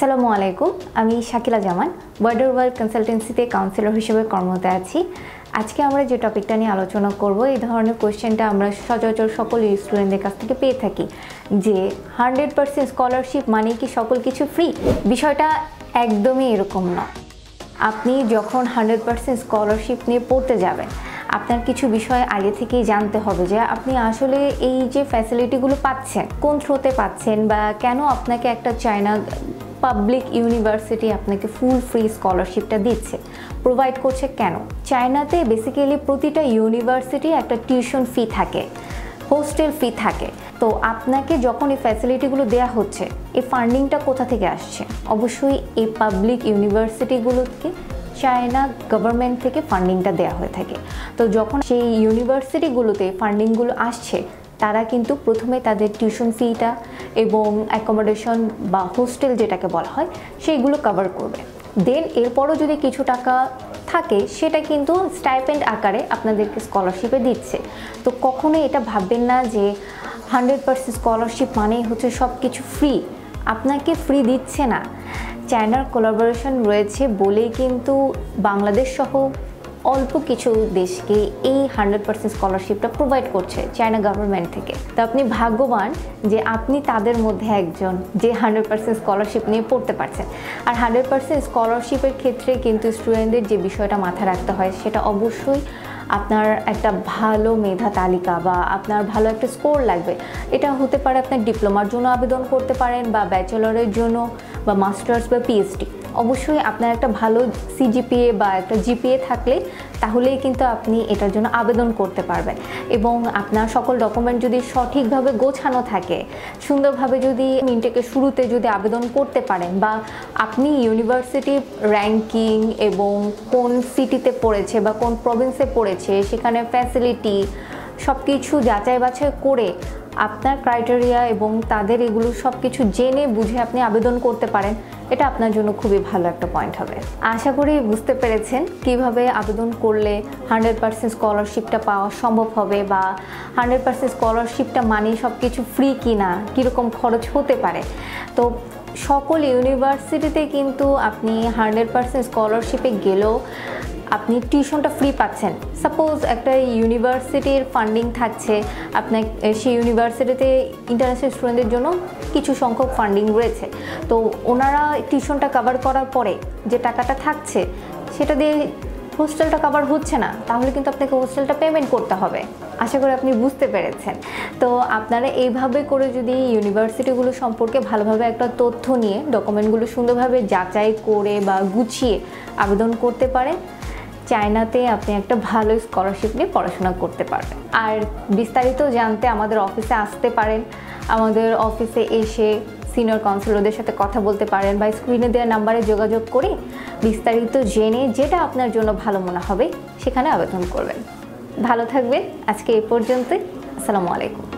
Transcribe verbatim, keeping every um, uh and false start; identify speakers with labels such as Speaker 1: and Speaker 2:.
Speaker 1: আসসালামু আলাইকুম, আমি শাকিলা জামান বর্ডার ওয়ার্ল্ড কনসালটেন্সিতে কাউন্সিলর হিসেবে কর্মরত আছি। আজকে আমরা যে টপিকটা নিয়ে আলোচনা করব, এই ধরনের কোয়েশ্চেনটা আমরা সচরাচর সকল স্টুডেন্টদের কাছ থেকে পেয়ে থাকি যে হান্ড্রেড পার্সেন্ট স্কলারশিপ মানে কি সকল কিছু ফ্রি? বিষয়টা একদমই এরকম না। আপনি যখন হান্ড্রেড পার্সেন্ট স্কলারশিপ নিয়ে পড়তে যাবেন, আপনার কিছু বিষয় আগে থেকেই জানতে হবে যে আপনি আসলে এই যে ফ্যাসিলিটিগুলো পাচ্ছেন কোন থ্রুতে পাচ্ছেন, বা কেন আপনাকে একটা চায়না পাবলিক ইউনিভার্সিটি আপনাকে ফুল ফ্রি স্কলারশিপটা দিচ্ছে, প্রোভাইড করছে কেন। চায়নাতে বেসিক্যালি প্রতিটা ইউনিভার্সিটি একটা টিউশন ফি থাকে, হোস্টেল ফি থাকে। তো আপনাকে যখন এই ফ্যাসিলিটিগুলো দেওয়া হচ্ছে, এই ফান্ডিংটা কোথা থেকে আসছে? অবশ্যই এই পাবলিক ইউনিভার্সিটিগুলোকে চায়না গভর্নমেন্ট থেকে ফান্ডিংটা দেওয়া হয়ে থাকে। তো যখন সেই ইউনিভার্সিটিগুলোতে ফান্ডিংগুলো আসছে, তারা কিন্তু প্রথমে তাদের টিউশন ফিটা এবং অ্যাকোমোডেশন বা হোস্টেল যেটাকে বলা হয় সেইগুলো কভার করবে। দেন এরপরও যদি কিছু টাকা থাকে, সেটা কিন্তু স্টাইপেন্ড আকারে আপনাদেরকে স্কলারশিপে দিচ্ছে। তো কখনোই এটা ভাববেন না যে হান্ড্রেড পার্সেন্ট স্কলারশিপ মানেই হচ্ছে সব কিছু ফ্রি। আপনাকে ফ্রি দিচ্ছে না। চায়নার কোলাবোরেশন রয়েছে বলেই কিন্তু বাংলাদেশ সহ অল্প কিছু দেশকে এই হান্ড্রেড পার্সেন্ট স্কলারশিপটা প্রোভাইড করছে চায়না গভর্নমেন্ট থেকে। তো আপনি ভাগ্যবান যে আপনি তাদের মধ্যে একজন যে হান্ড্রেড পার্সেন্ট স্কলারশিপ নিয়ে পড়তে পারছেন। আর হান্ড্রেড পার্সেন্ট স্কলারশিপের ক্ষেত্রে কিন্তু স্টুডেন্টদের যে বিষয়টা মাথায় রাখতে হয়, সেটা অবশ্যই আপনার একটা ভালো মেধা তালিকা বা আপনার ভালো একটা স্কোর লাগবে। এটা হতে পারে আপনার ডিপ্লোমার জন্য আবেদন করতে পারেন, বা ব্যাচেলরের জন্য, বা মাস্টার্স বা পিএইচডি। অবশ্যই আপনার একটা ভালো সিজিপিএ বা একটা জিপিএ থাকলে তাহলেই কিন্তু আপনি এটার জন্য আবেদন করতে পারবেন। এবং আপনার সকল ডকুমেন্ট যদি সঠিকভাবে গোছানো থাকে, সুন্দরভাবে যদি ইনটেকের শুরুতে যদি আবেদন করতে পারেন, বা আপনি ইউনিভার্সিটির র্যাঙ্কিং এবং কোন সিটিতে পড়েছে বা কোন প্রভিন্সে পড়েছে, সেখানে ফ্যাসিলিটি সব কিছু যাচাই বাছাই করে আপনার ক্রাইটেরিয়া এবং তাদের এগুলো সব কিছু জেনে বুঝে আপনি আবেদন করতে পারেন, এটা আপনার জন্য খুবই ভালো একটা পয়েন্ট হবে। আশা করি বুঝতে পেরেছেন কিভাবে আবেদন করলে হান্ড্রেড পার্সেন্ট স্কলারশিপটা পাওয়া সম্ভব হবে, বা হান্ড্রেড পার্সেন্ট স্কলারশিপটা মানে সব কিছু ফ্রি কিনা, কীরকম খরচ হতে পারে। তো সকল ইউনিভার্সিটিতে কিন্তু আপনি হান্ড্রেড পার্সেন্ট স্কলারশিপে গেলেও আপনি টিউশনটা ফ্রি পাচ্ছেন। সাপোজ একটা ইউনিভার্সিটির ফান্ডিং থাকছে, আপনার সেই ইউনিভার্সিটিতে ইন্টারন্যাশনাল স্টুডেন্টদের জন্য কিছু সংখ্যক ফান্ডিং রয়েছে। তো ওনারা টিউশনটা কভার করার পরে যে টাকাটা থাকছে, সেটা দিয়ে হোস্টেলটা কভার হচ্ছে না, তাহলে কিন্তু আপনাকে হোস্টেলটা পেমেন্ট করতে হবে। আশা করি আপনি বুঝতে পেরেছেন। তো আপনারা এইভাবে করে যদি ইউনিভার্সিটিগুলো সম্পর্কে ভালোভাবে একটা তথ্য নিয়ে ডকুমেন্টগুলো সুন্দরভাবে যাচাই করে বা গুছিয়ে আবেদন করতে পারেন, চায়নাতে আপনি একটা ভালো স্কলারশিপ নিয়ে পড়াশোনা করতে পারবেন। আর বিস্তারিত জানতে আমাদের অফিসে আসতে পারেন। আমাদের অফিসে এসে সিনিয়র কাউন্সিলরদের সাথে কথা বলতে পারেন, বা স্ক্রিনে দেওয়া নাম্বারে যোগাযোগ করে বিস্তারিত জেনে যেটা আপনার জন্য ভালো মনে হবে সেখানে আবেদন করবেন। ভালো থাকবেন। আজকে এই পর্যন্তই। আসসালামু আলাইকুম।